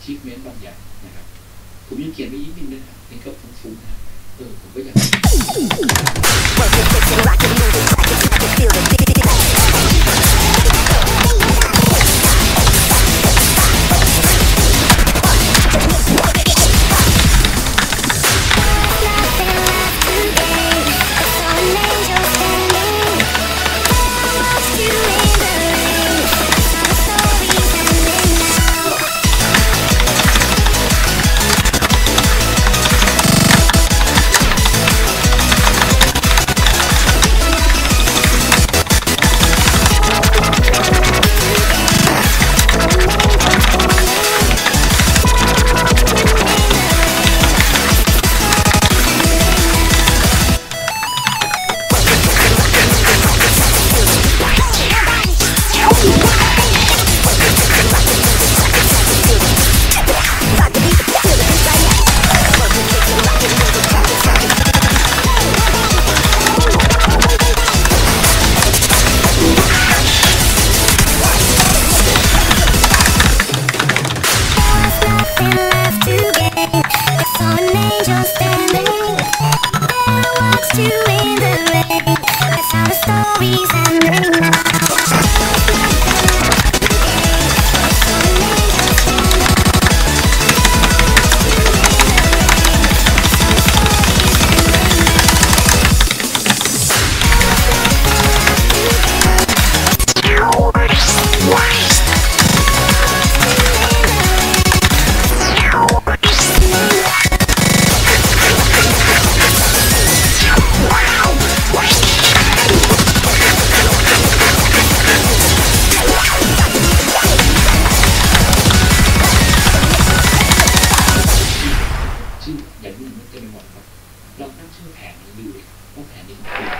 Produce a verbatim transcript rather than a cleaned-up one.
achievement บางอย่างนะครับผมยังเขียนไว้นิดนึงนะครับนี่ก็ฟุ้งๆนะเออผมก็อยากเราตั้งชื่อแผนนี้ดูว่าแผนนี้